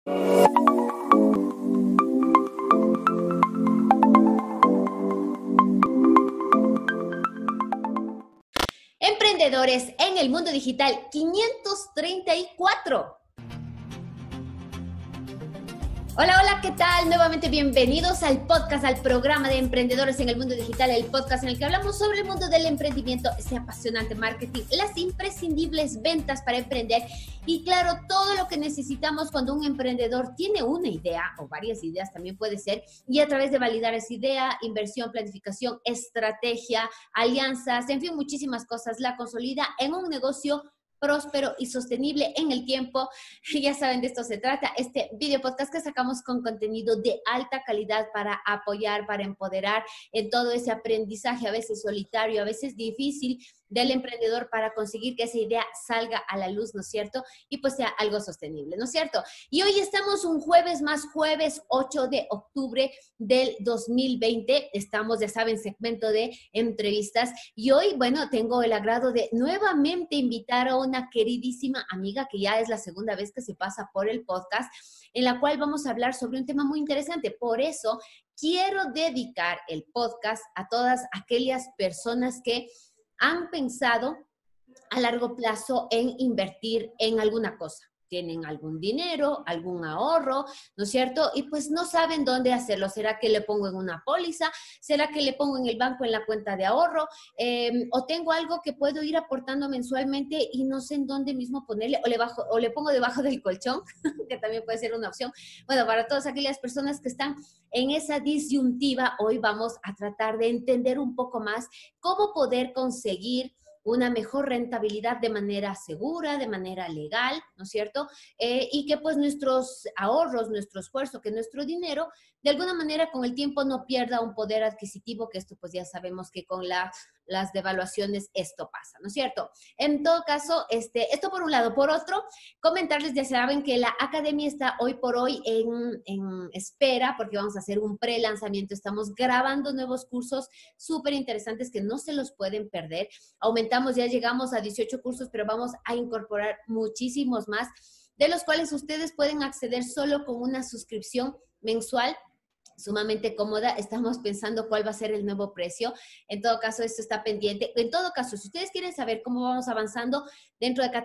Emprendedores en el mundo digital 534. Hola, ¿qué tal? Nuevamente bienvenidos al podcast, al programa de Emprendedores en el Mundo Digital, el podcast en el que hablamos sobre el mundo del emprendimiento, ese apasionante marketing, las imprescindibles ventas para emprender y claro, todo lo que necesitamos cuando un emprendedor tiene una idea o varias ideas también puede ser, y a través de validar esa idea, inversión, planificación, estrategia, alianzas, en fin, muchísimas cosas, la consolida en un negocio próspero y sostenible en el tiempo. Ya saben, de esto se trata, este video podcast que sacamos con contenido de alta calidad para apoyar, para empoderar en todo ese aprendizaje, a veces solitario, a veces difícil, del emprendedor para conseguir que esa idea salga a la luz, ¿no es cierto? Y pues sea algo sostenible, ¿no es cierto? Y hoy estamos un jueves más, jueves 8 de octubre del 2020. Estamos, ya saben, segmento de entrevistas. Y hoy, bueno, tengo el agrado de nuevamente invitar a una queridísima amiga que ya es la segunda vez que se pasa por el podcast, en la cual vamos a hablar sobre un tema muy interesante. Por eso quiero dedicar el podcast a todas aquellas personas que han pensado a largo plazo en invertir en alguna cosa. Tienen algún dinero, algún ahorro, ¿no es cierto? Y pues no saben dónde hacerlo. ¿Será que le pongo en una póliza? ¿Será que le pongo en el banco en la cuenta de ahorro? ¿O tengo algo que puedo ir aportando mensualmente y no sé en dónde mismo ponerle? ¿O le pongo debajo del colchón? Que también puede ser una opción. Bueno, para todas aquellas personas que están en esa disyuntiva, hoy vamos a tratar de entender un poco más cómo poder conseguir una mejor rentabilidad de manera segura, de manera legal, ¿no es cierto? Y que pues nuestros ahorros, nuestro esfuerzo, que nuestro dinero, de alguna manera con el tiempo no pierda un poder adquisitivo, que esto pues ya sabemos que con las devaluaciones esto pasa, ¿no es cierto? En todo caso, esto por un lado. Por otro, comentarles, ya saben que la academia está hoy por hoy en espera, porque vamos a hacer un pre-lanzamiento. Estamos grabando nuevos cursos súper interesantes que no se los pueden perder. Aumentamos, ya llegamos a 18 cursos, pero vamos a incorporar muchísimos más, de los cuales ustedes pueden acceder solo con una suscripción mensual sumamente cómoda. Estamos pensando cuál va a ser el nuevo precio. En todo caso, esto está pendiente. En todo caso, si ustedes quieren saber cómo vamos avanzando dentro de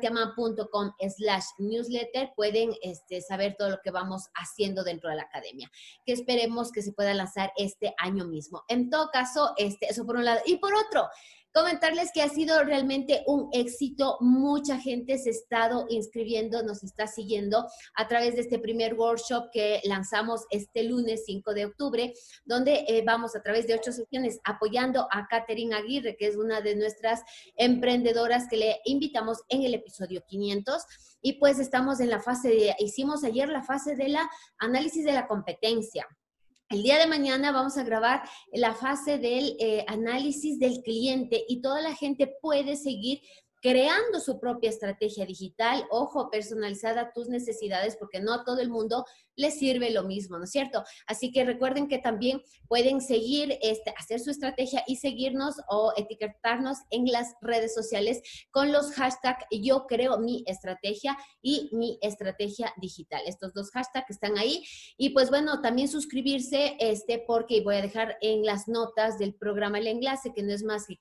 katiaman.com/newsletter, pueden saber todo lo que vamos haciendo dentro de la academia, que esperemos que se pueda lanzar este año mismo. En todo caso, eso por un lado. Y por otro, comentarles que ha sido realmente un éxito. Mucha gente se ha estado inscribiendo, nos está siguiendo a través de este primer workshop que lanzamos este lunes 5 de octubre, donde vamos a través de 8 sesiones apoyando a Catherine Aguirre, que es una de nuestras emprendedoras que le invitamos en el episodio 500. Y pues estamos en la hicimos ayer la fase de la análisis de la competencia. El día de mañana vamos a grabar la fase del análisis del cliente y toda la gente puede seguir creando su propia estrategia digital, ojo, personalizada a tus necesidades, porque no a todo el mundo le sirve lo mismo, ¿no es cierto? Así que recuerden que también pueden seguir, hacer su estrategia y seguirnos o etiquetarnos en las redes sociales con los hashtags yo creo mi estrategia y mi estrategia digital. Estos dos hashtags están ahí. Y pues bueno, también suscribirse, porque voy a dejar en las notas del programa el enlace, que no es más que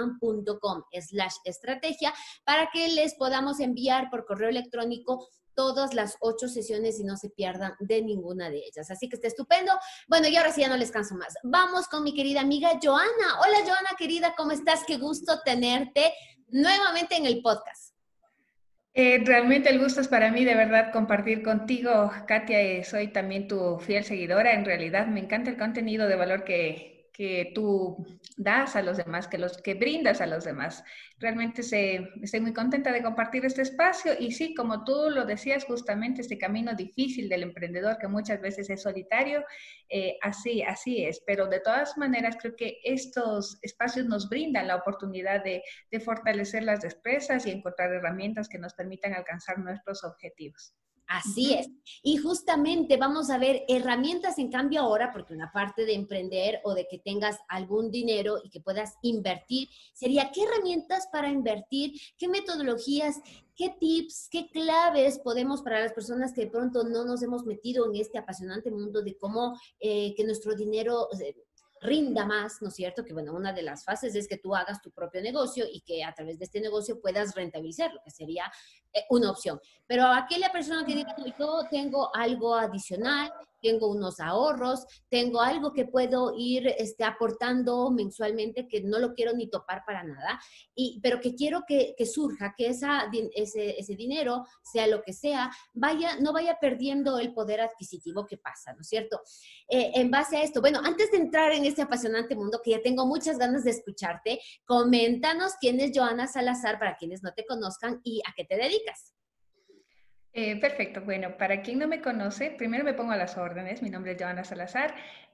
katiaman.com/estrategia, para que les podamos enviar por correo electrónico todas las 8 sesiones y no se pierdan de ninguna de ellas. Así que está estupendo. Bueno, y ahora sí ya no les canso más. Vamos con mi querida amiga Joana. Hola, Joana, querida, ¿cómo estás? Qué gusto tenerte nuevamente en el podcast. Realmente el gusto es para mí, de verdad, compartir contigo, Katia. Soy también tu fiel seguidora. En realidad me encanta el contenido de valor que tú das a los demás, que brindas a los demás. Realmente estoy muy contenta de compartir este espacio y sí, como tú lo decías, justamente este camino difícil del emprendedor que muchas veces es solitario, así es. Pero de todas maneras creo que estos espacios nos brindan la oportunidad de fortalecer las destrezas y encontrar herramientas que nos permitan alcanzar nuestros objetivos. Así es. Ujú. Y justamente vamos a ver herramientas en cambio ahora, porque una parte de emprender o de que tengas algún dinero y que puedas invertir, sería qué herramientas para invertir, qué metodologías, qué tips, qué claves podemos para las personas que de pronto no nos hemos metido en este apasionante mundo de cómo que nuestro dinero rinda más, ¿no es cierto? Que bueno, una de las fases es que tú hagas tu propio negocio y que a través de este negocio puedas rentabilizar, lo que sería una opción. Pero aquella persona que diga, no, yo tengo algo adicional, tengo unos ahorros, tengo algo que puedo ir aportando mensualmente que no lo quiero ni topar para nada, pero que quiero que surja, que ese dinero, sea lo que sea, no vaya perdiendo el poder adquisitivo que pasa, ¿no es cierto? En base a esto, bueno, antes de entrar en este apasionante mundo, que ya tengo muchas ganas de escucharte, coméntanos quién es Joana Salazar para quienes no te conozcan y a qué te dedicas. Perfecto. Bueno, para quien no me conoce, primero me pongo a las órdenes. Mi nombre es Joana Salazar.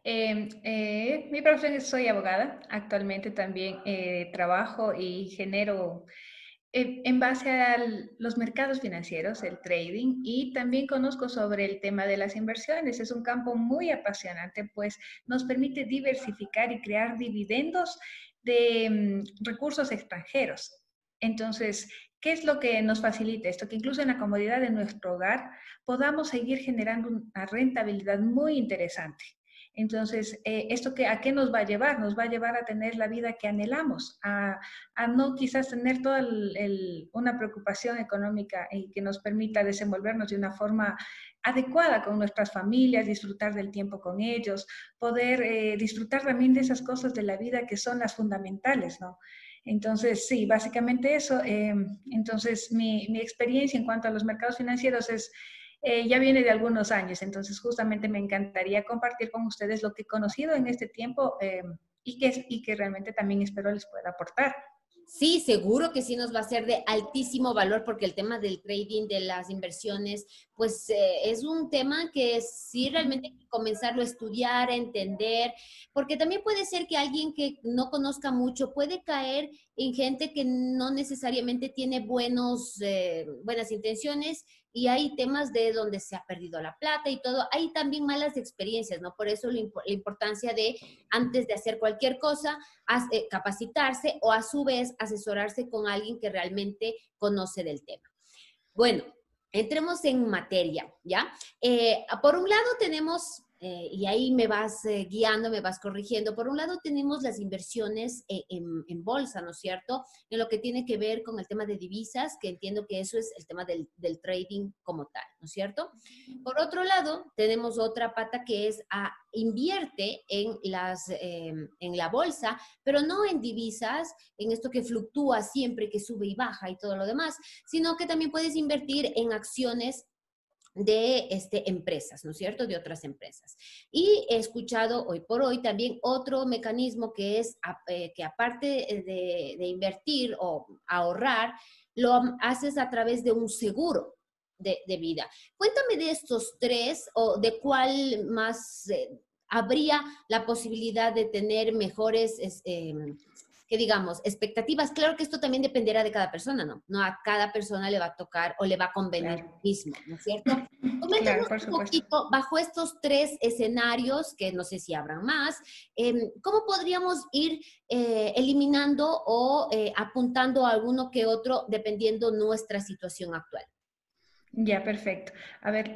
Mi profesión es, soy abogada. Actualmente también trabajo y genero en base a los mercados financieros, el trading, y también conozco sobre el tema de las inversiones. Es un campo muy apasionante, pues nos permite diversificar y crear dividendos de recursos extranjeros. Entonces, ¿qué es lo que nos facilita esto? Que incluso en la comodidad de nuestro hogar podamos seguir generando una rentabilidad muy interesante. Entonces, ¿esto a qué nos va a llevar? Nos va a llevar a tener la vida que anhelamos, a no quizás tener toda una preocupación económica y que nos permita desenvolvernos de una forma adecuada con nuestras familias, disfrutar del tiempo con ellos, poder disfrutar también de esas cosas de la vida que son las fundamentales, ¿no? Entonces, sí, básicamente eso. Entonces, mi experiencia en cuanto a los mercados financieros ya viene de algunos años, entonces justamente me encantaría compartir con ustedes lo que he conocido en este tiempo y que realmente también espero les pueda aportar. Sí, seguro que sí nos va a ser de altísimo valor porque el tema del trading, de las inversiones, pues es un tema que sí realmente hay que comenzarlo a estudiar, a entender, porque también puede ser que alguien que no conozca mucho puede caer en gente que no necesariamente tiene buenas intenciones y hay temas de donde se ha perdido la plata y todo. Hay también malas experiencias, ¿no? Por eso la importancia de, antes de hacer cualquier cosa, capacitarse o a su vez asesorarse con alguien que realmente conoce del tema. Bueno, entremos en materia, ¿ya? Por un lado tenemos, y ahí me vas guiando, me vas corrigiendo, por un lado tenemos las inversiones en bolsa, ¿no es cierto? En lo que tiene que ver con el tema de divisas, que entiendo que eso es el tema del trading como tal, ¿no es cierto? Por otro lado, tenemos otra pata que es invierte en la bolsa, pero no en divisas, en esto que fluctúa siempre, que sube y baja y todo lo demás, sino que también puedes invertir en acciones de empresas, ¿no es cierto? De otras empresas. Y he escuchado hoy por hoy también otro mecanismo que es que aparte de invertir o ahorrar, lo haces a través de un seguro de vida. Cuéntame de estos tres o de cuál más habría la posibilidad de tener mejores que digamos, expectativas. Claro que esto también dependerá de cada persona, ¿no? No a cada persona le va a tocar o le va a convenir Claro, lo mismo, ¿no es cierto? claro, Coméntanos por un supuesto. poquito, bajo estos tres escenarios, que no sé si habrán más, ¿cómo podríamos ir eliminando o apuntando a alguno que otro dependiendo nuestra situación actual? Ya, perfecto. A ver,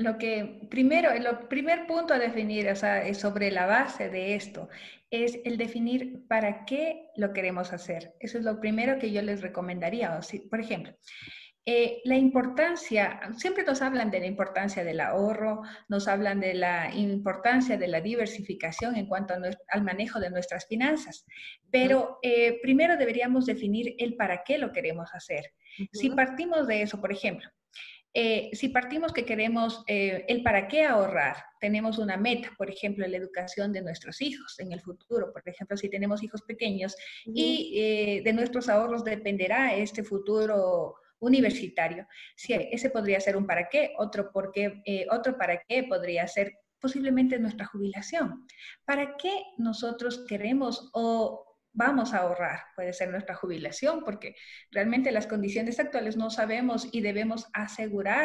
el primer punto a definir, o sea, es sobre la base de esto, es el definir para qué lo queremos hacer. Eso es lo primero que yo les recomendaría. O si, por ejemplo, la importancia, siempre nos hablan de la importancia del ahorro, nos hablan de la importancia de la diversificación en cuanto al manejo de nuestras finanzas, Ujú, pero primero deberíamos definir el para qué lo queremos hacer. Si ujú, partimos de eso, por ejemplo, si partimos que queremos el para qué ahorrar, tenemos una meta, por ejemplo, la educación de nuestros hijos en el futuro, por ejemplo, si tenemos hijos pequeños ujú. y de nuestros ahorros dependerá este futuro universitario. Si ese podría ser un para qué, otro para qué podría ser posiblemente nuestra jubilación. ¿Para qué nosotros queremos o vamos a ahorrar? Puede ser nuestra jubilación, porque realmente las condiciones actuales no sabemos y debemos asegurar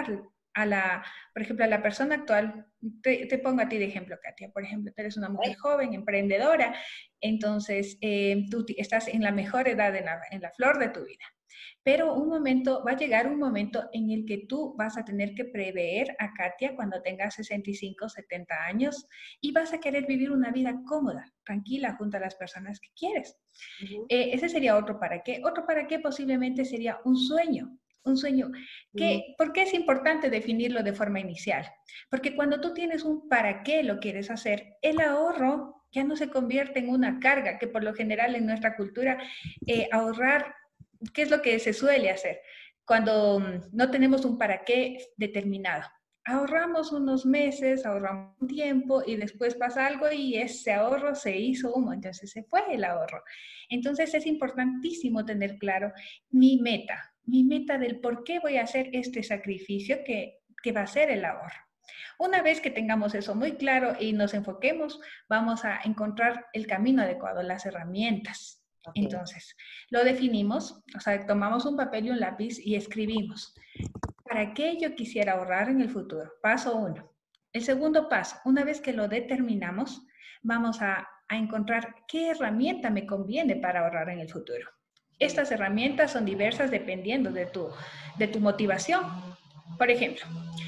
por ejemplo, a la persona actual, te pongo a ti de ejemplo, Katia, por ejemplo, tú eres una mujer joven, emprendedora, entonces tú estás en la mejor edad, en la flor de tu vida. Pero va a llegar un momento en el que tú vas a tener que prever a Katia cuando tenga 65, 70 años y vas a querer vivir una vida cómoda, tranquila, junto a las personas que quieres. Ese sería otro para qué. Otro para qué posiblemente sería un sueño. Un sueño. ¿Por qué es importante definirlo de forma inicial? Porque cuando tú tienes un para qué lo quieres hacer, el ahorro ya no se convierte en una carga, que por lo general en nuestra cultura ahorrar, ¿qué es lo que se suele hacer cuando no tenemos un para qué determinado? Ahorramos unos meses, ahorramos un tiempo y después pasa algo y ese ahorro se hizo humo, entonces se fue el ahorro. Entonces es importantísimo tener claro mi meta del por qué voy a hacer este sacrificio que va a ser el ahorro. Una vez que tengamos eso muy claro y nos enfoquemos, vamos a encontrar el camino adecuado, las herramientas. Okay. Entonces, lo definimos, o sea, tomamos un papel y un lápiz y escribimos. ¿Para qué yo quisiera ahorrar en el futuro? Paso 1. El segundo paso, una vez que lo determinamos, vamos a encontrar qué herramienta me conviene para ahorrar en el futuro. Estas herramientas son diversas dependiendo de tu motivación. Por ejemplo,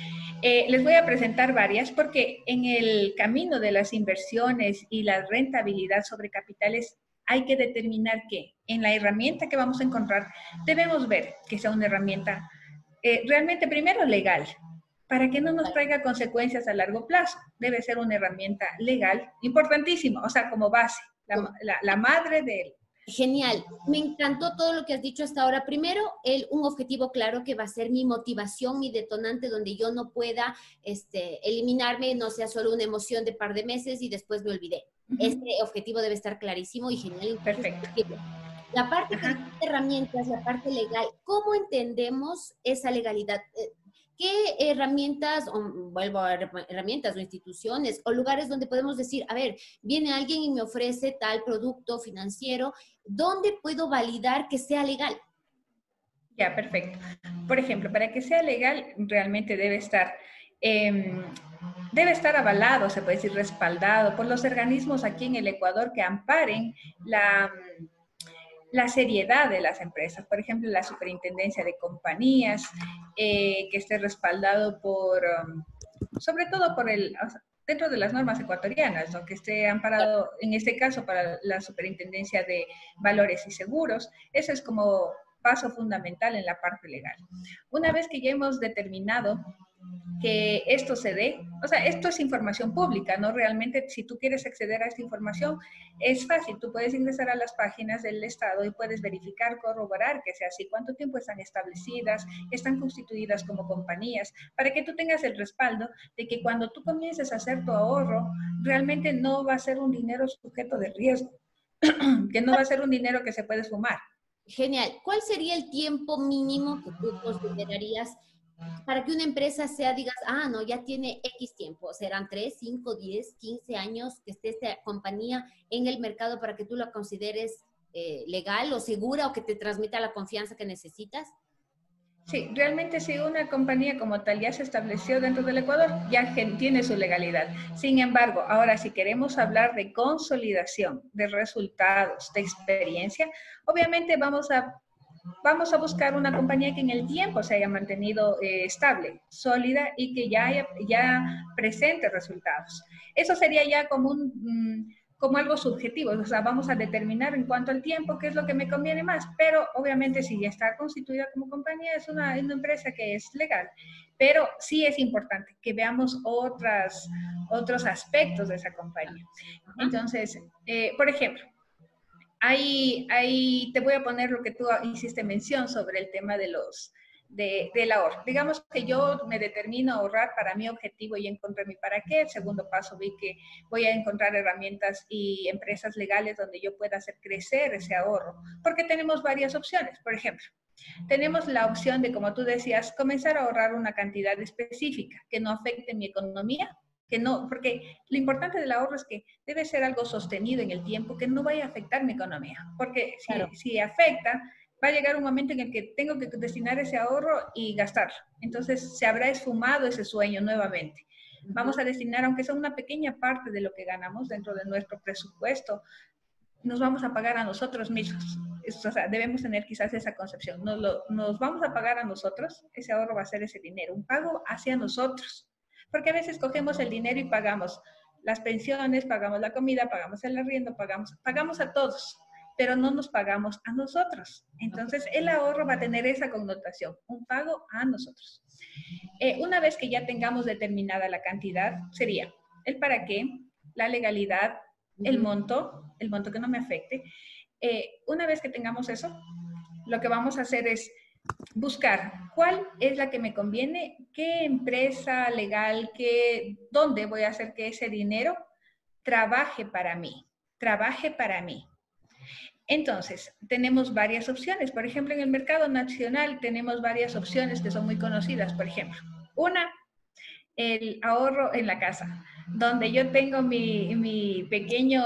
les voy a presentar varias porque en el camino de las inversiones y la rentabilidad sobre capitales hay que determinar que en la herramienta que vamos a encontrar debemos ver que sea una herramienta realmente primero legal, para que no nos traiga consecuencias a largo plazo. Debe ser una herramienta legal, importantísimo, o sea, como base, la madre de... Genial, me encantó todo lo que has dicho hasta ahora. Primero, un objetivo claro que va a ser mi motivación, mi detonante, donde yo no pueda eliminarme, no sea solo una emoción de par de meses y después me olvidé. Este objetivo debe estar clarísimo y genial. Perfecto. La parte de herramientas, la parte legal, ¿cómo entendemos esa legalidad? ¿Qué herramientas, vuelvo a herramientas o instituciones o lugares donde podemos decir, a ver, viene alguien y me ofrece tal producto financiero, ¿dónde puedo validar que sea legal? Ya, perfecto. Por ejemplo, para que sea legal, realmente debe estar avalado, se puede decir respaldado por los organismos aquí en el Ecuador que amparen la seriedad de las empresas. Por ejemplo, la Superintendencia de Compañías, que esté respaldado sobre todo dentro de las normas ecuatorianas, ¿no? Que esté amparado, en este caso, para la Superintendencia de Valores y Seguros. Eso es como paso fundamental en la parte legal. Una vez que ya hemos determinado que esto se dé, o sea, esto es información pública, ¿no? Realmente, si tú quieres acceder a esta información, es fácil, tú puedes ingresar a las páginas del Estado y puedes verificar, corroborar que sea así, cuánto tiempo están establecidas, están constituidas como compañías, para que tú tengas el respaldo de que cuando tú comiences a hacer tu ahorro, realmente no va a ser un dinero sujeto de riesgo, que no va a ser un dinero que se puede sumar. Genial. ¿Cuál sería el tiempo mínimo que tú considerarías para que una empresa digas, no, ya tiene X tiempo? ¿Serán 3, 5, 10, 15 años que esté esta compañía en el mercado para que tú la consideres legal o segura o que te transmita la confianza que necesitas? Sí, realmente si una compañía como tal ya se estableció dentro del Ecuador, ya tiene su legalidad. Sin embargo, ahora si queremos hablar de consolidación, de resultados, de experiencia, obviamente vamos a buscar una compañía que en el tiempo se haya mantenido estable, sólida y que ya presente resultados. Eso sería ya como como algo subjetivo, o sea, vamos a determinar en cuanto al tiempo qué es lo que me conviene más, pero obviamente si ya está constituida como compañía es una empresa que es legal, pero sí es importante que veamos otros aspectos de esa compañía. Entonces, por ejemplo, ahí te voy a poner lo que tú hiciste mención sobre el tema del ahorro. Digamos que yo me determino a ahorrar para mi objetivo y encontré mi para qué. El segundo paso vi que voy a encontrar herramientas y empresas legales donde yo pueda hacer crecer ese ahorro, porque tenemos varias opciones. Por ejemplo, tenemos la opción de, como tú decías, comenzar a ahorrar una cantidad específica que no afecte mi economía, porque lo importante del ahorro es que debe ser algo sostenido en el tiempo, que no vaya a afectar mi economía, porque si afecta, va a llegar un momento en el que tengo que destinar ese ahorro y gastarlo. Entonces se habrá esfumado ese sueño nuevamente. Vamos a destinar, aunque sea una pequeña parte de lo que ganamos dentro de nuestro presupuesto, nos vamos a pagar a nosotros mismos. O sea, debemos tener quizás esa concepción. Nos vamos a pagar a nosotros, ese ahorro va a ser ese dinero, un pago hacia nosotros. Porque a veces cogemos el dinero y pagamos las pensiones, pagamos la comida, pagamos el arriendo, pagamos a todos, pero no nos pagamos a nosotros. Entonces, el ahorro va a tener esa connotación, un pago a nosotros. Una vez que ya tengamos determinada la cantidad, sería el para qué, la legalidad, el monto que no me afecte. Una vez que tengamos eso, lo que vamos a hacer es buscar cuál es la que me conviene, qué empresa legal, dónde voy a hacer que ese dinero trabaje para mí. Entonces, tenemos varias opciones. Por ejemplo, en el mercado nacional tenemos varias opciones que son muy conocidas. Por ejemplo, una, el ahorro en la casa, donde yo tengo mi pequeño,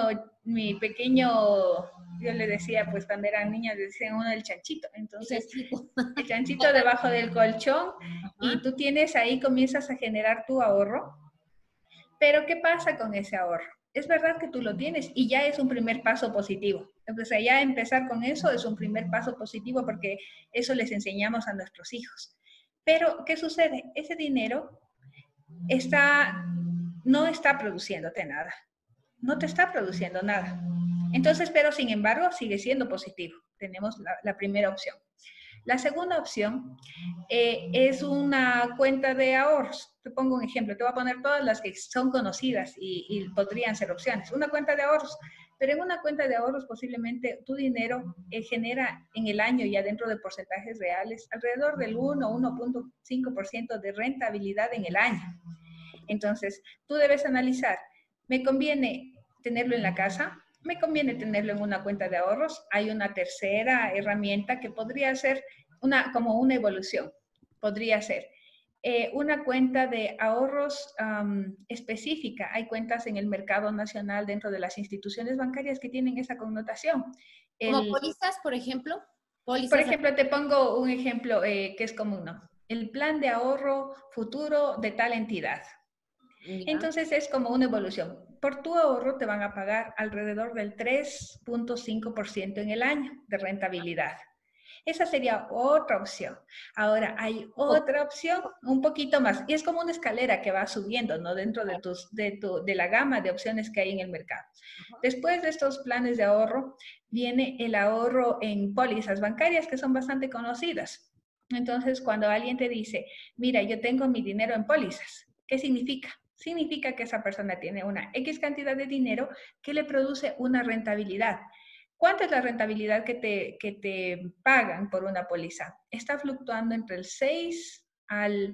yo le decía, pues cuando era niña, le decían uno el chanchito. Entonces, el chanchito debajo del colchón y tú tienes ahí, comienzas a generar tu ahorro. Pero ¿qué pasa con ese ahorro? Es verdad que tú lo tienes y ya es un primer paso positivo. O sea, ya empezar con eso es un primer paso positivo porque eso les enseñamos a nuestros hijos. Pero, ¿qué sucede? Ese dinero no está produciéndote nada. No te está produciendo nada. Entonces, pero sin embargo, sigue siendo positivo. Tenemos la primera opción. La segunda opción es una cuenta de ahorros. Te pongo un ejemplo. Te voy a poner todas las que son conocidas y podrían ser opciones. Una cuenta de ahorros. Pero en una cuenta de ahorros posiblemente tu dinero genera en el año, ya dentro de porcentajes reales, alrededor del 1.5% de rentabilidad en el año. Entonces, tú debes analizar, ¿me conviene tenerlo en la casa? ¿Me conviene tenerlo en una cuenta de ahorros? Hay una tercera herramienta que podría ser como una evolución. Podría ser una cuenta de ahorros específica. Hay cuentas en el mercado nacional dentro de las instituciones bancarias que tienen esa connotación. ¿Como pólizas, por ejemplo? Por ejemplo, te pongo un ejemplo que es común, ¿no? El plan de ahorro futuro de tal entidad. Entonces es como una evolución. Por tu ahorro te van a pagar alrededor del 3.5% en el año de rentabilidad. Esa sería otra opción. Ahora hay otra opción, un poquito más, y es como una escalera que va subiendo, ¿no? Dentro de la gama de opciones que hay en el mercado. Después de estos planes de ahorro, viene el ahorro en pólizas bancarias que son bastante conocidas. Entonces, cuando alguien te dice, mira, yo tengo mi dinero en pólizas, ¿qué significa? Significa que esa persona tiene una X cantidad de dinero que le produce una rentabilidad. ¿Cuánta es la rentabilidad que te pagan por una póliza? Está fluctuando entre el 6 al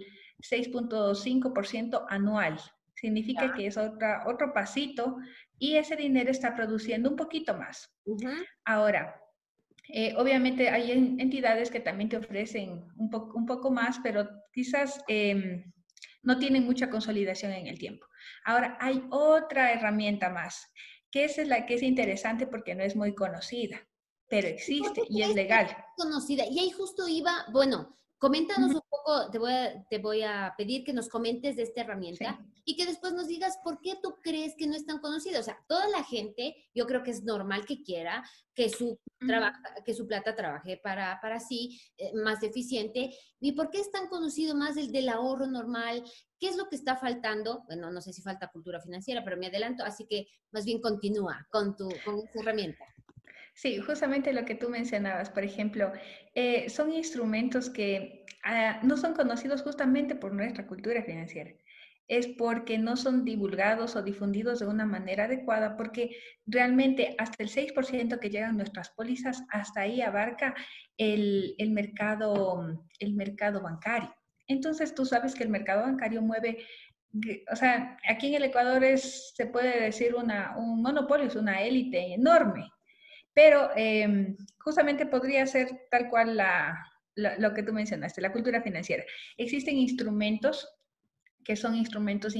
6.5% anual. Significa que es otro pasito y ese dinero está produciendo un poquito más. Ahora, obviamente hay entidades que también te ofrecen un poco más, pero quizás no tienen mucha consolidación en el tiempo. Ahora, hay otra herramienta más, que esa es la que es interesante porque no es muy conocida, pero existe y es legal. Conocida. Y ahí justo iba, bueno, coméntanos un poco, te voy a pedir que nos comentes de esta herramienta y que después nos digas por qué tú crees que no es tan conocida. O sea, toda la gente, yo creo que es normal que quiera que su plata trabaje para sí, más eficiente. ¿Y por qué es tan conocido más el del ahorro normal? ¿Qué es lo que está faltando? Bueno, no sé si falta cultura financiera, pero me adelanto, así que más bien continúa con esta herramienta. Sí, justamente lo que tú mencionabas, por ejemplo, son instrumentos que no son conocidos justamente por nuestra cultura financiera. Es porque no son divulgados o difundidos de una manera adecuada, porque realmente hasta el 6% que llegan nuestras pólizas, hasta ahí abarca el mercado bancario. Entonces, tú sabes que el mercado bancario mueve, o sea, aquí en el Ecuador se puede decir un monopolio, es una élite enorme. Pero justamente podría ser tal cual lo que tú mencionaste, la cultura financiera. Existen instrumentos que son instrumentos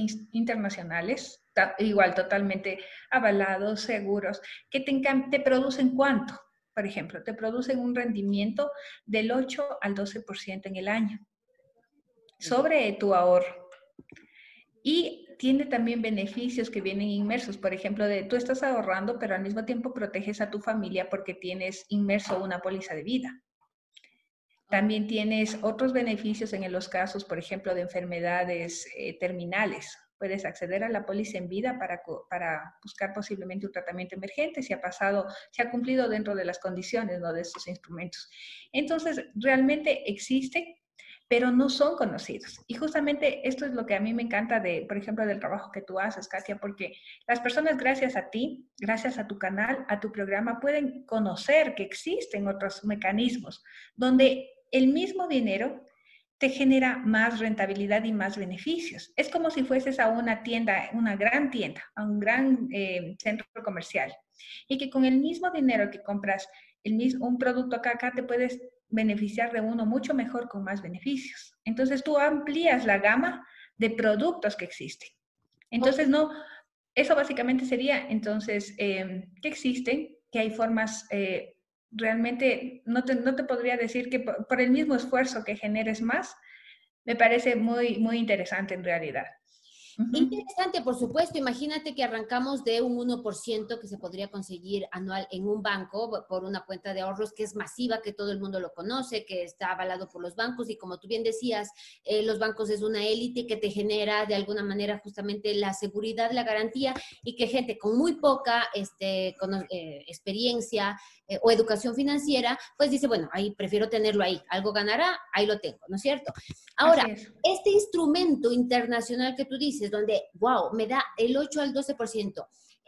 internacionales, igual totalmente avalados, seguros, que te producen ¿cuánto? por ejemplo, te producen un rendimiento del 8 al 12% en el año sobre tu ahorro. Y tiene también beneficios que vienen inmersos, por ejemplo, de tú estás ahorrando, pero al mismo tiempo proteges a tu familia porque tienes inmerso una póliza de vida. También tienes otros beneficios en los casos, por ejemplo, de enfermedades terminales. Puedes acceder a la póliza en vida para buscar posiblemente un tratamiento emergente si ha cumplido dentro de las condiciones, ¿no?, de estos instrumentos. Entonces, realmente existe, pero no son conocidos. Y justamente esto es lo que a mí me encanta por ejemplo, del trabajo que tú haces, Katia, porque las personas, gracias a ti, gracias a tu canal, a tu programa, pueden conocer que existen otros mecanismos donde el mismo dinero te genera más rentabilidad y más beneficios. Es como si fueses a una tienda, una gran tienda, a un gran centro comercial, y que con el mismo dinero que compras un producto acá te puedes beneficiar de uno mucho mejor con más beneficios. Entonces tú amplías la gama de productos que existen. Entonces, no, eso básicamente sería, entonces, que existen, que hay formas, realmente no te podría decir que por el mismo esfuerzo que generes más, me parece muy, muy interesante en realidad. Interesante, por supuesto. Imagínate que arrancamos de un 1% que se podría conseguir anual en un banco por una cuenta de ahorros que es masiva, que todo el mundo lo conoce, que está avalado por los bancos y como tú bien decías, los bancos es una élite que te genera de alguna manera justamente la seguridad, la garantía y que gente con muy poca experiencia o educación financiera, pues dice, bueno, ahí prefiero tenerlo ahí, algo ganará, ahí lo tengo, ¿no es cierto? Ahora, este instrumento internacional que tú dices, donde, wow, me da el 8 al 12%,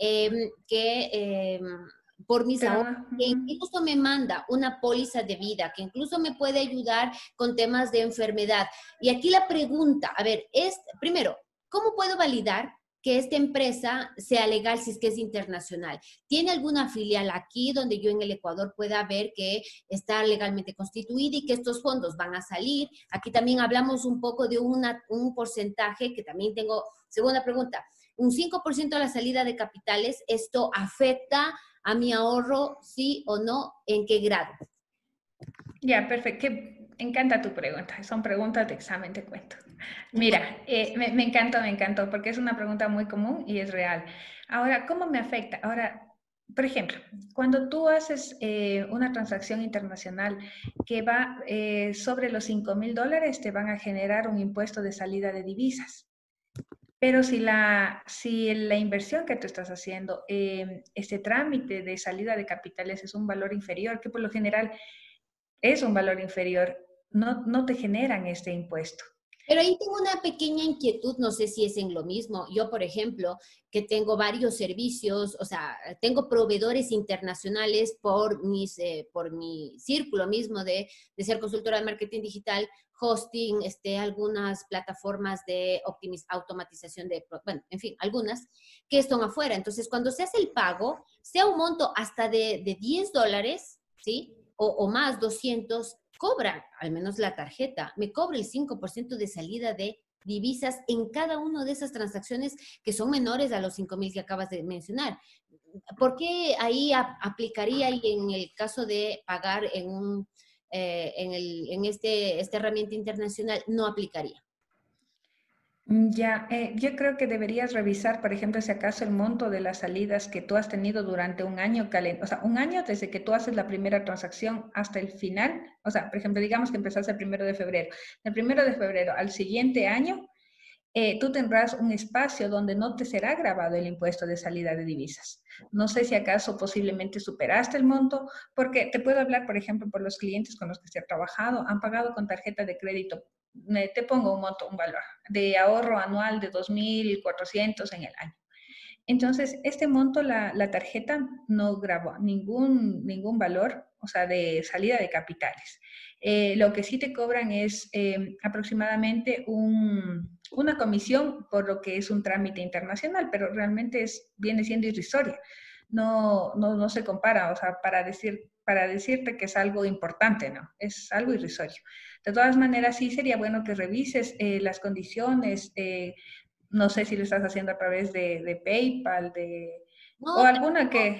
por mis ahorros, que incluso me manda una póliza de vida, que incluso me puede ayudar con temas de enfermedad. Y aquí la pregunta, a ver, es, primero, ¿cómo puedo validar que esta empresa sea legal si es que es internacional? ¿Tiene alguna filial aquí donde yo en el Ecuador pueda ver que está legalmente constituida y que estos fondos van a salir? Aquí también hablamos un poco de un porcentaje que también tengo. Segunda pregunta, un 5% a la salida de capitales, ¿esto afecta a mi ahorro, sí o no? ¿En qué grado? Ya, perfecto. Me encanta tu pregunta. Son preguntas de examen, te cuento. Mira, me encantó, porque es una pregunta muy común y es real. Ahora, ¿cómo me afecta? Ahora, por ejemplo, cuando tú haces una transacción internacional que va sobre los $5,000, te van a generar un impuesto de salida de divisas. Pero si la inversión que tú estás haciendo, este trámite de salida de capitales es un valor inferior, que por lo general es un valor inferior, no te generan este impuesto. Pero ahí tengo una pequeña inquietud, no sé si es en lo mismo. Yo, por ejemplo, que tengo varios servicios, o sea, tengo proveedores internacionales por mi círculo mismo de ser consultora de marketing digital, hosting, algunas plataformas de automatización bueno, en fin, algunas que están afuera. Entonces, cuando se hace el pago, sea un monto hasta de $10, ¿sí? O más, 200, cobra, al menos la tarjeta, me cobra el 5% de salida de divisas en cada una de esas transacciones que son menores a los 5,000 que acabas de mencionar. ¿Por qué ahí aplicaría y en el caso de pagar en esta herramienta internacional no aplicaría? Ya, yo creo que deberías revisar, por ejemplo, si acaso el monto de las salidas que tú has tenido durante un año, o sea, un año desde que tú haces la primera transacción hasta el final. O sea, por ejemplo, digamos que empezaste el 1 de febrero. Del 1 de febrero al siguiente año, tú tendrás un espacio donde no te será grabado el impuesto de salida de divisas. No sé si acaso posiblemente superaste el monto, porque te puedo hablar, por ejemplo, por los clientes con los que se ha trabajado, han pagado con tarjeta de crédito. Te pongo un monto, un valor de ahorro anual de 2,400 en el año. Entonces, este monto, la tarjeta no grabó ningún valor, o sea, de salida de capitales. Lo que sí te cobran es aproximadamente una comisión por lo que es un trámite internacional, pero realmente viene siendo irrisoria. No se compara, o sea, para decirte que es algo importante, no, es algo irrisorio. De todas maneras, sí sería bueno que revises las condiciones, no sé si lo estás haciendo a través de PayPal, No, o alguna que...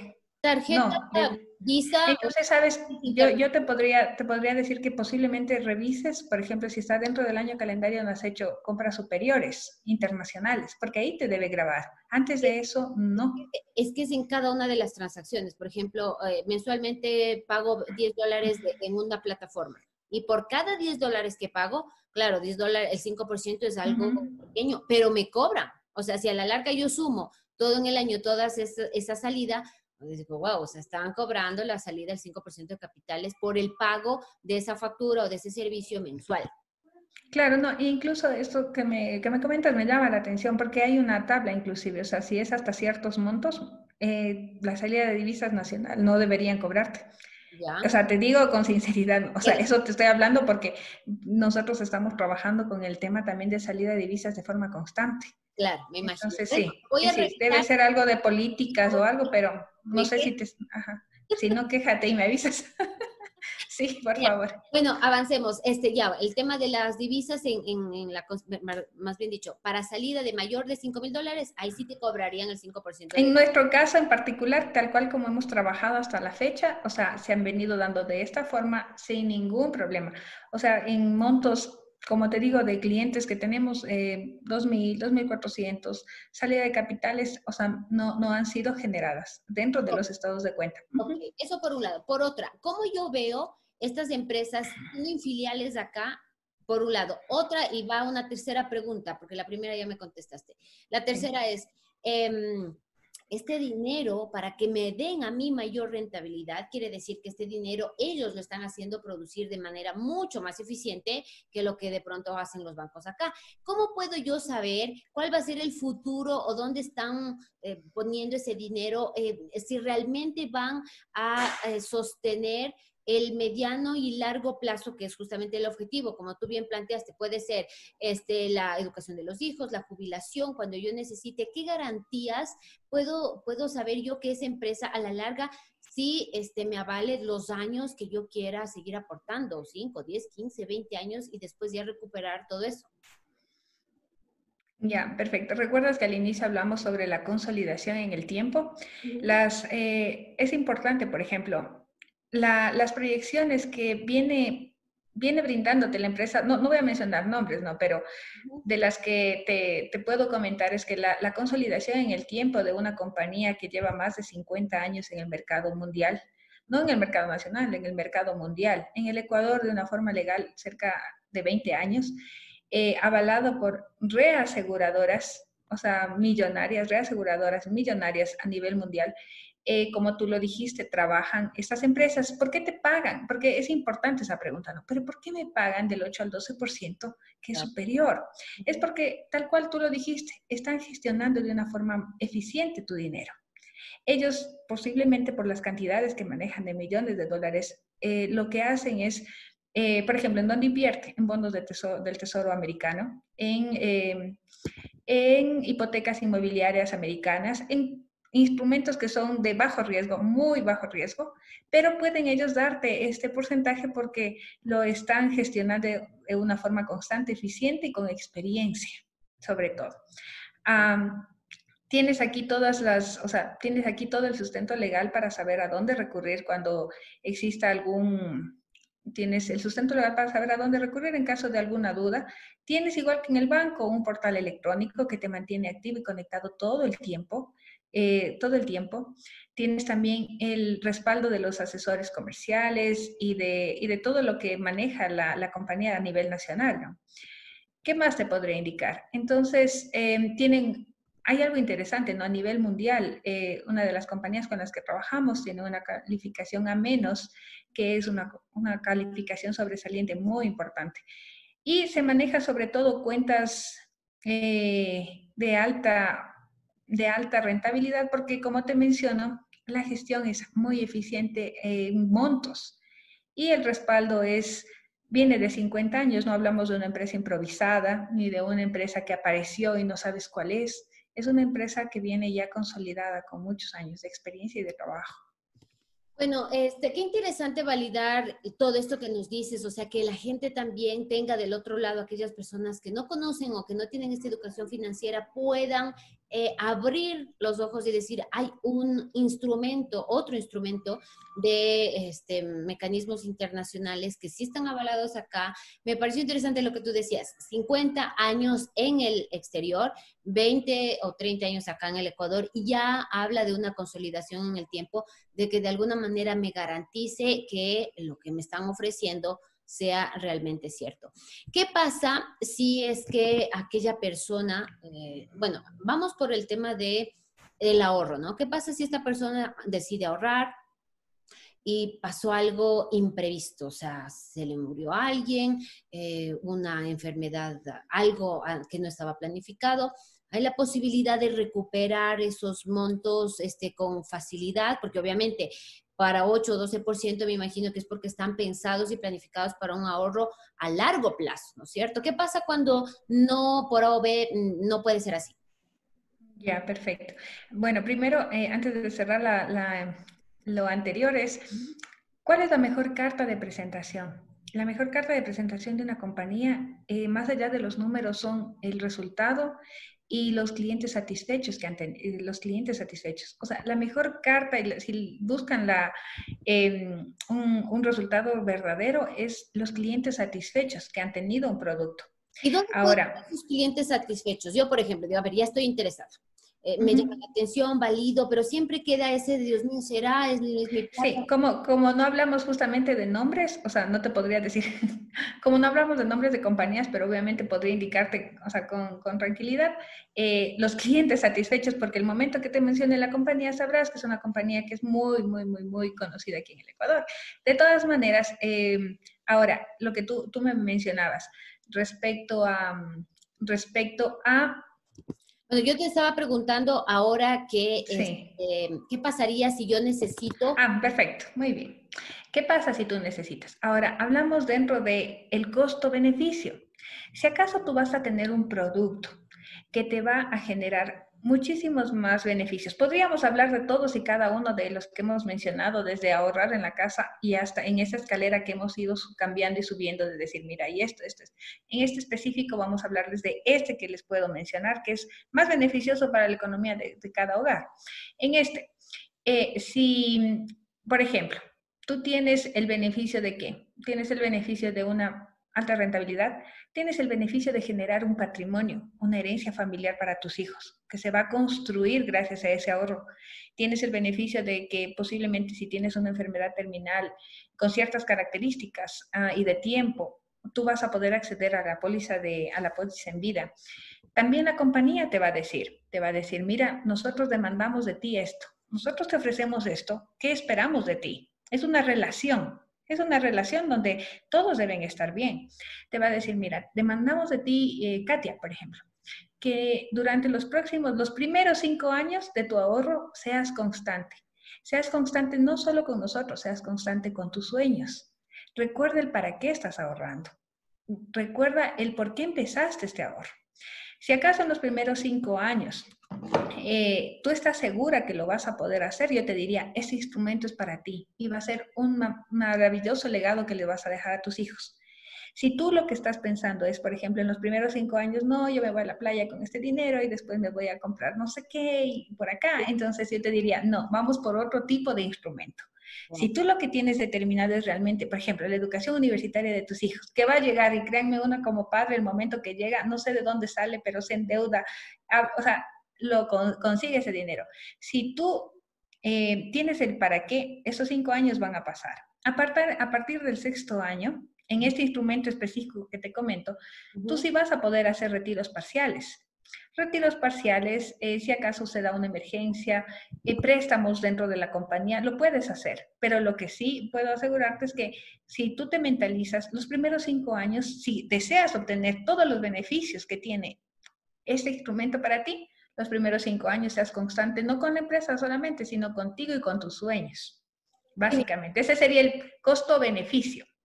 Tarjeta, No, Visa. entonces, sabes, yo te podría decir que posiblemente revises, por ejemplo, si está dentro del año calendario no has hecho compras superiores, internacionales, porque ahí te debe grabar. Antes de eso, no. Es que es en cada una de las transacciones. Por ejemplo, mensualmente pago $10 en una plataforma. Y por cada $10 que pago, claro, $10, el 5% es algo Ujú. pequeño, pero me cobran. O sea, si a la larga yo sumo todo en el año, toda esa salida, pues digo, wow, o sea, estaban cobrando la salida del 5% de capitales por el pago de esa factura o de ese servicio mensual. Claro, no, incluso esto que me comentas me llama la atención porque hay una tabla inclusive, o sea, si es hasta ciertos montos, la salida de divisas nacional no deberían cobrarte. O ¿Ya? sea, te digo con sinceridad, ¿no? O sea, Claro, eso te estoy hablando porque nosotros estamos trabajando con el tema también de salida de divisas de forma constante. claro, me imagino. Entonces, Bueno, sí, voy a sí, debe revisar. ser algo de políticas o algo, pero no ¿Me sé si ajá, si no, quéjate y me avisas. Sí, por Ya. favor. Bueno, avancemos. Ya, el tema de las divisas más bien dicho, para salida de mayor de $5,000, ahí sí te cobrarían el 5% En de... nuestro caso en particular, tal cual como hemos trabajado hasta la fecha, o sea, se han venido dando de esta forma sin ningún problema. O sea, en montos, como te digo, de clientes que tenemos 2.000, 2.400, salida de capitales, o sea, no han sido generadas dentro de los estados de cuenta. Ok, eso por un lado. Por otra, ¿cómo yo veo estas empresas tienen filiales acá? Por un lado. Otra, y va una tercera pregunta, porque la primera ya me contestaste. La Sí. tercera es, este dinero, para que me den a mí mayor rentabilidad, quiere decir que este dinero ellos lo están haciendo producir de manera mucho más eficiente que lo que de pronto hacen los bancos acá. ¿Cómo puedo yo saber cuál va a ser el futuro o dónde están poniendo ese dinero, si realmente van a sostener el mediano y largo plazo, que es justamente el objetivo, como tú bien planteaste, puede ser la educación de los hijos, la jubilación, cuando yo necesite, ¿qué garantías puedo saber yo que esa empresa a la larga sí me avale los años que yo quiera seguir aportando, 5, 10, 15, 20 años y después ya recuperar todo eso? Ya, perfecto. ¿Recuerdas que al inicio hablamos sobre la consolidación en el tiempo? Ujú. Es importante, por ejemplo, las proyecciones que viene brindándote la empresa, no voy a mencionar nombres, ¿no? Pero Ujú. de las que te puedo comentar es que la consolidación en el tiempo de una compañía que lleva más de 50 años en el mercado mundial, no en el mercado nacional, en el mercado mundial, en el Ecuador de una forma legal cerca de 20 años, avalado por reaseguradoras, o sea, millonarias, reaseguradoras millonarias a nivel mundial. Como tú lo dijiste, trabajan estas empresas. ¿Por qué te pagan? Porque es importante esa pregunta, ¿no? Pero ¿por qué me pagan del 8 al 12% que es Claro. superior? Es Ujú. porque, tal cual tú lo dijiste, están gestionando de una forma eficiente tu dinero. Ellos, posiblemente por las cantidades que manejan de millones de dólares, lo que hacen es, por ejemplo, ¿en dónde invierte? En bonos del tesoro americano, en hipotecas inmobiliarias americanas, en instrumentos que son de bajo riesgo, muy bajo riesgo, pero pueden ellos darte este porcentaje porque lo están gestionando de una forma constante, eficiente y con experiencia, sobre todo. Um, tienes aquí o sea, tienes aquí todo el sustento legal para saber a dónde recurrir cuando exista tienes el sustento legal para saber a dónde recurrir en caso de alguna duda. Tienes igual que en el banco un portal electrónico que te mantiene activo y conectado todo el tiempo, todo el tiempo. Tienes también el respaldo de los asesores comerciales y de todo lo que maneja la compañía a nivel nacional, ¿no? ¿Qué más te podría indicar? Entonces, hay algo interesante, ¿no? A nivel mundial, una de las compañías con las que trabajamos tiene una calificación a menos, que es una calificación sobresaliente muy importante. Y se maneja sobre todo cuentas de alta rentabilidad, porque como te menciono, la gestión es muy eficiente en montos y el respaldo viene de 50 años. No hablamos de una empresa improvisada ni de una empresa que apareció y no sabes cuál es. Es una empresa que viene ya consolidada con muchos años de experiencia y de trabajo. Bueno, qué interesante validar todo esto que nos dices, o sea, que la gente también tenga del otro lado aquellas personas que no conocen o que no tienen esta educación financiera puedan abrir los ojos y decir, hay un instrumento, otro instrumento de mecanismos internacionales que sí están avalados acá. Me pareció interesante lo que tú decías, 50 años en el exterior, 20 o 30 años acá en el Ecuador, y ya habla de una consolidación en el tiempo, de que de alguna manera me garantice que lo que me están ofreciendo sea realmente cierto. ¿Qué pasa si es que aquella persona, bueno, vamos por el tema del ahorro, ¿no? ¿Qué pasa si esta persona decide ahorrar y pasó algo imprevisto? O sea, se le murió alguien, una enfermedad, algo que no estaba planificado. Hay la posibilidad de recuperar esos montos con facilidad, porque obviamente para 8 o 12% me imagino que es porque están pensados y planificados para un ahorro a largo plazo, ¿no es cierto? ¿Qué pasa cuando no, por A o B, no puede ser así? Ya, perfecto. Bueno, primero, antes de cerrar lo anterior es, ¿cuál es la mejor carta de presentación? La mejor carta de presentación de una compañía, más allá de los números, son el resultado y los clientes satisfechos los clientes satisfechos. O sea, la mejor carta, si buscan un resultado verdadero, es los clientes satisfechos que han tenido un producto. ¿Y dónde pueden Ahora, ver sus clientes satisfechos? Yo, por ejemplo, digo, a ver, ya estoy interesada. Me llama ujú. la atención, valido, pero siempre queda ese, Dios mío, ¿será? Es mi Sí, plata? como no hablamos justamente de nombres, o sea, no te podría decir, como no hablamos de nombres de compañías, pero obviamente podría indicarte, o sea, con tranquilidad, los clientes satisfechos, porque el momento que te mencione la compañía sabrás que es una compañía que es muy, muy, muy, muy conocida aquí en el Ecuador. De todas maneras, ahora, lo que tú me mencionabas respecto a, Bueno, yo te estaba preguntando ahora sí. qué pasaría si yo necesito. Ah, perfecto, muy bien. ¿Qué pasa si tú necesitas? Ahora, hablamos dentro de el costo-beneficio. Si acaso tú vas a tener un producto que te va a generar muchísimos más beneficios. Podríamos hablar de todos y cada uno de los que hemos mencionado, desde ahorrar en la casa y hasta en esa escalera que hemos ido cambiando y subiendo, de decir, mira, y esto es. En este específico vamos a hablarles de este que les puedo mencionar, que es más beneficioso para la economía de cada hogar. En este, si, por ejemplo, tú tienes el beneficio de qué? Tienes el beneficio de una alta rentabilidad, tienes el beneficio de generar un patrimonio, una herencia familiar para tus hijos, que se va a construir gracias a ese ahorro. Tienes el beneficio de que posiblemente si tienes una enfermedad terminal con ciertas características y de tiempo, tú vas a poder acceder a a la póliza en vida. También la compañía te va a decir, mira, nosotros demandamos de ti esto, nosotros te ofrecemos esto, ¿qué esperamos de ti? Es una relación donde todos deben estar bien. Te va a decir, mira, demandamos de ti, Katia, por ejemplo, que durante los primeros 5 años de tu ahorro seas constante. Seas constante no solo con nosotros, seas constante con tus sueños. Recuerda el para qué estás ahorrando. Recuerda el por qué empezaste este ahorro. Si acaso en los primeros 5 años tú estás segura que lo vas a poder hacer, yo te diría, ese instrumento es para ti y va a ser un maravilloso legado que le vas a dejar a tus hijos. Si tú lo que estás pensando es, por ejemplo, en los primeros 5 años, no, yo me voy a la playa con este dinero y después me voy a comprar no sé qué y por acá, entonces yo te diría, no, vamos por otro tipo de instrumento. Si tú lo que tienes determinado es realmente, por ejemplo, la educación universitaria de tus hijos, que va a llegar, y créanme uno como padre, el momento que llega, no sé de dónde sale, pero se endeuda, o sea, consigue ese dinero. Si tú tienes el para qué, esos 5 años van a pasar. A partir del sexto año, en este instrumento específico que te comento, tú sí vas a poder hacer retiros parciales. Retiros parciales, si acaso se da una emergencia, préstamos dentro de la compañía, lo puedes hacer. Pero lo que sí puedo asegurarte es que si tú te mentalizas, los primeros 5 años, si deseas obtener todos los beneficios que tiene este instrumento para ti, los primeros 5 años seas constante, no con la empresa solamente, sino contigo y con tus sueños. Básicamente, ese sería el costo-beneficio.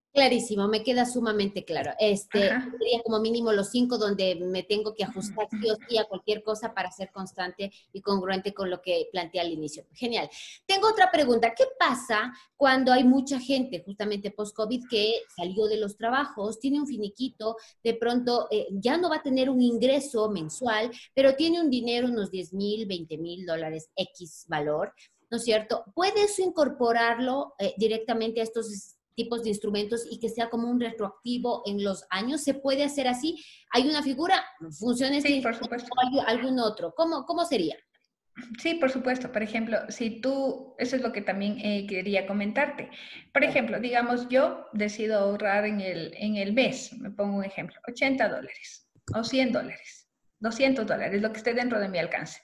Clarísimo, me queda sumamente claro. Ajá. Sería como mínimo los 5 donde me tengo que ajustar sí o sí a cualquier cosa para ser constante y congruente con lo que planteé al inicio. Genial. Tengo otra pregunta. ¿Qué pasa cuando hay mucha gente, justamente post-COVID, que salió de los trabajos, tiene un finiquito, de pronto ya no va a tener un ingreso mensual, pero tiene un dinero, unos 10,000, 20,000 dólares X valor? ¿No es cierto? ¿Puede eso incorporarlo directamente a estos tipos de instrumentos y que sea como un retroactivo en los años? ¿Se puede hacer así? ¿Hay una figura? ¿Funciona este Sí, por instrumento supuesto. o hay algún otro? ¿Cómo sería? Sí, por supuesto. Por ejemplo, si tú, eso es lo que también quería comentarte. Por ejemplo, digamos, yo decido ahorrar en el mes, me pongo un ejemplo, $80 o $100, $200, lo que esté dentro de mi alcance.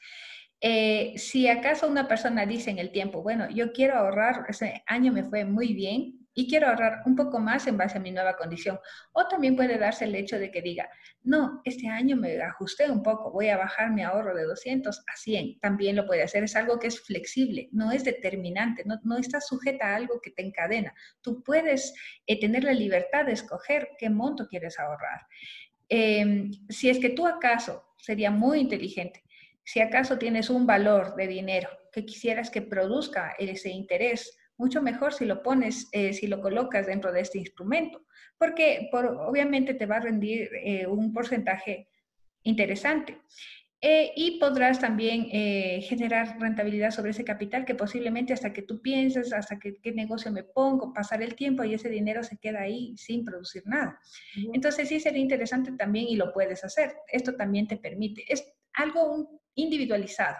Si acaso una persona dice en el tiempo, bueno, yo quiero ahorrar, ese año me fue muy bien y quiero ahorrar un poco más en base a mi nueva condición. O también puede darse el hecho de que diga, no, este año me ajusté un poco, voy a bajar mi ahorro de 200 a 100. También lo puede hacer, es algo que es flexible, no es determinante, no está sujeta a algo que te encadena. Tú puedes tener la libertad de escoger qué monto quieres ahorrar. Si es que tú acaso, sería muy inteligente, si acaso tienes un valor de dinero que quisieras que produzca ese interés, mucho mejor si lo pones, si lo colocas dentro de este instrumento, porque obviamente te va a rendir un porcentaje interesante. Y podrás también generar rentabilidad sobre ese capital que posiblemente hasta que tú pienses, hasta que qué negocio me pongo, pasar el tiempo y ese dinero se queda ahí sin producir nada. Ujú. Entonces sí sería interesante también y lo puedes hacer. Esto también te permite. Es algo individualizado.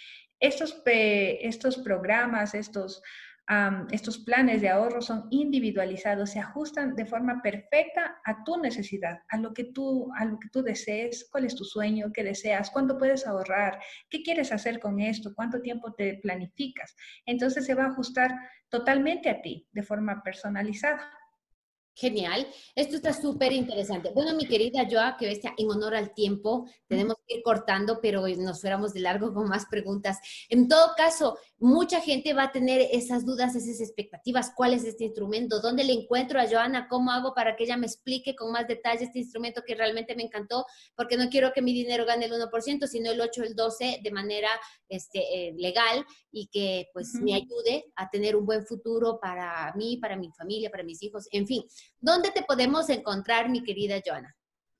Estos programas, estos planes de ahorro son individualizados, se ajustan de forma perfecta a tu necesidad, a lo que tú desees, cuál es tu sueño, qué deseas, cuánto puedes ahorrar, qué quieres hacer con esto, cuánto tiempo te planificas. Entonces se va a ajustar totalmente a ti, de forma personalizada. Genial, esto está súper interesante. Bueno, mi querida Joa, que bestia, en honor al tiempo, tenemos que ir cortando, pero nos fuéramos de largo con más preguntas. En todo caso, mucha gente va a tener esas dudas, esas expectativas. ¿Cuál es este instrumento? ¿Dónde le encuentro a Joana? ¿Cómo hago para que ella me explique con más detalle este instrumento que realmente me encantó? Porque no quiero que mi dinero gane el 1%, sino el 8, el 12 de manera legal y que pues me Ujú. ayude a tener un buen futuro para mí, para mi familia, para mis hijos, en fin. ¿Dónde te podemos encontrar, mi querida Joana?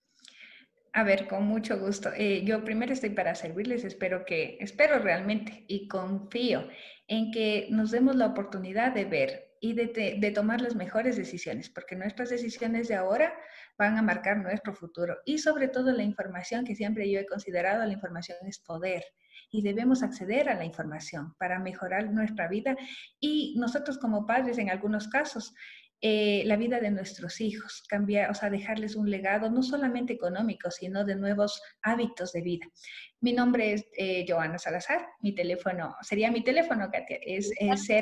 A ver, con mucho gusto. Yo primero estoy para servirles, espero realmente y confío en que nos demos la oportunidad de ver y de tomar las mejores decisiones, porque nuestras decisiones de ahora van a marcar nuestro futuro. Y sobre todo la información que siempre yo he considerado, la información es poder y debemos acceder a la información para mejorar nuestra vida y nosotros como padres en algunos casos la vida de nuestros hijos, cambiar, o sea, dejarles un legado no solamente económico, sino de nuevos hábitos de vida. Mi nombre es Joana Salazar, sería mi teléfono, Katia, es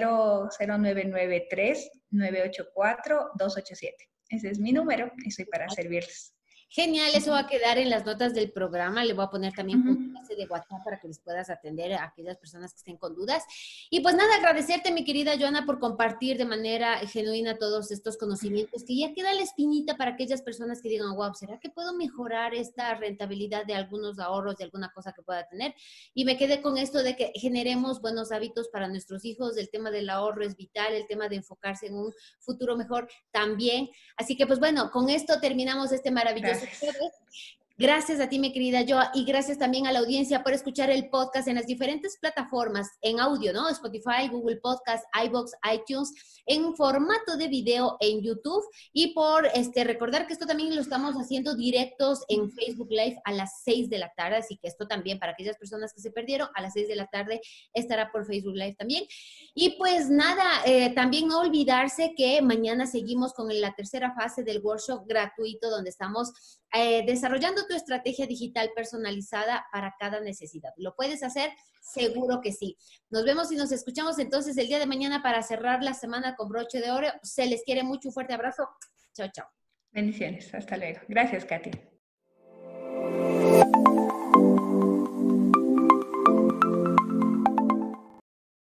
0993-984-287. Ese es mi número y soy para servirles. Genial, eso va a quedar en las notas del programa. Le voy a poner también Ujú. un enlace de WhatsApp para que les puedas atender a aquellas personas que estén con dudas. Y pues nada, agradecerte, mi querida Joana, por compartir de manera genuina todos estos conocimientos, que ya queda la espinita para aquellas personas que digan, wow, ¿será que puedo mejorar esta rentabilidad de algunos ahorros, de alguna cosa que pueda tener? Y me quedé con esto de que generemos buenos hábitos para nuestros hijos. El tema del ahorro es vital, el tema de enfocarse en un futuro mejor también. Así que, pues bueno, con esto terminamos este maravilloso Gracias. jueves. Gracias a ti, mi querida Joa, y gracias también a la audiencia por escuchar el podcast en las diferentes plataformas en audio, ¿no? Spotify, Google Podcast, iVoox, iTunes, en formato de video en YouTube y por recordar que esto también lo estamos haciendo directos en Facebook Live a las 6 de la tarde, así que esto también para aquellas personas que se perdieron, a las 6 de la tarde estará por Facebook Live también. Y pues nada, también no olvidarse que mañana seguimos con la tercera fase del workshop gratuito donde estamos desarrollando tu estrategia digital personalizada para cada necesidad. ¿Lo puedes hacer? Seguro que sí. Nos vemos y nos escuchamos entonces el día de mañana para cerrar la semana con broche de oro. Se les quiere mucho, un fuerte abrazo. Chao, chao. Bendiciones. Hasta luego. Gracias, Katy.